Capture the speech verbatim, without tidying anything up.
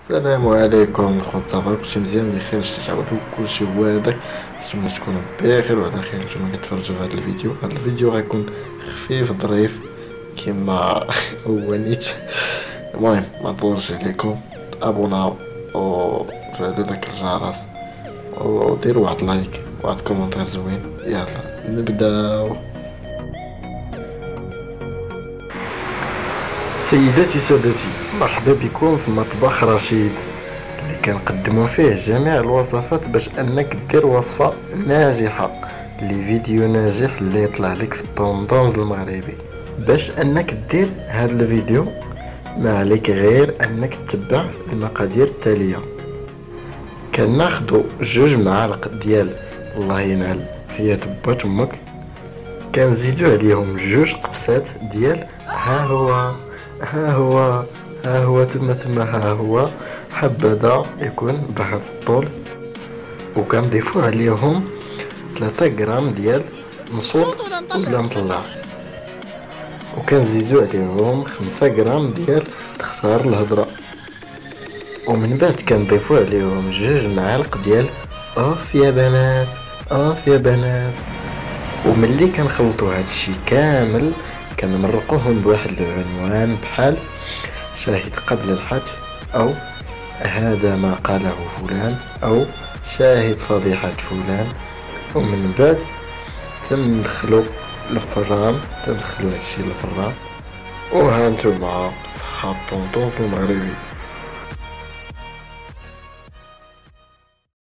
السلام عليكم الخوت، صافا كلشي مزيان بخير؟ شتي تعودوا كلشي هو هذاك. نتمنى تكونوا بخير وعلى خير. نتوما كتفرجوا في هذا الفيديو. هذا الفيديو غيكون خفيف ظريف كما هو نيت. المهم ما نطولش عليكم، ابوناو وفعلوا داك الجرس وديروا واحد لايك وواحد كومنتير زوين. يلا نبداو. سيداتي سادتي، مرحبا بكم في مطبخ رشيد اللي كنقدموا فيه جميع الوصفات باش انك دير وصفه ناجحه لفيديو ناجح اللي يطلع لك في الطوندونز المغربي. باش انك دير هذا الفيديو ما عليك غير انك تتبع المقادير التاليه. كناخذوا جوج معالق ديال الله ينعل حياة با امك، كنزيدوا عليهم جوج قبسات ديال ها هو ها هو ها هو تما تما ها هو حبذا يكون بهذا الطول. وكنضيفو عليهم ثلاثة غرام ديال نصوط ولا مطلع، وكنزيدو عليهم خمسة غرام ديال تختار الهضره، ومن بعد كنضيفو عليهم جوج معالق ديال اوف يا بنات اوف يا بنات. وملي كنخلطو هادشي كامل كنمرقوهم بواحد العنوان بحال شاهد قبل الحذف او هذا ما قاله فلان او شاهد فضيحة فلان. ومن بعد تندخلو الفران تندخلو هادشي الفران. وها نتوما صحة الطونطونس المغربي.